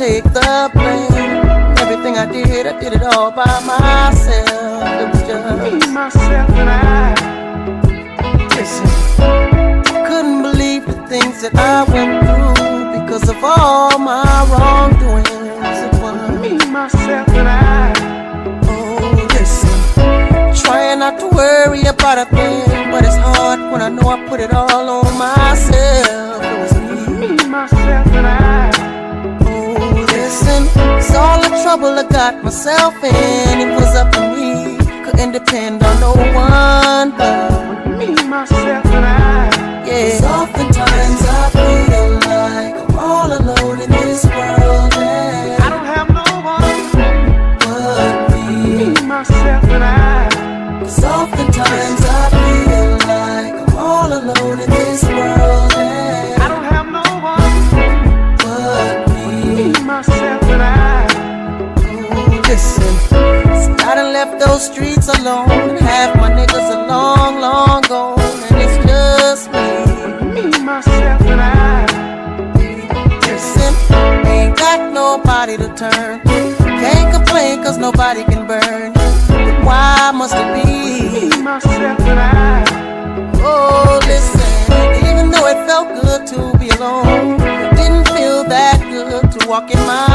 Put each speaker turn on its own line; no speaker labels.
take the blame. Everything I did it all by myself. It was just
me, myself, and I.
Listen, couldn't believe the things that I went through because of all my wrongdoings. It was
me, myself, and I.
Oh, listen, trying not to worry about a thing, but it's hard when I know I put it all on myself. It was
me, myself, and I.
Oh, listen, it's all the trouble I got myself in. It was up to me, couldn't depend on no one but
me, myself, and I.
yeah. So oftentimes I feel like I'm all alone in this world, and
I don't have no one
but me,
myself, and I.
So oftentimes I feel like I'm all alone in this world, and
I don't have no one
but me,
myself, and I.
Oh, listen, I done left those streets alone, and half my niggas are long, long gone, and it's just me,
myself, and I.
Listen, ain't got nobody to turn to. Can't complain cause nobody can burn. But why must it be
myself, and I.
Oh, listen, even though it felt good to be alone, it didn't feel that good to walk in my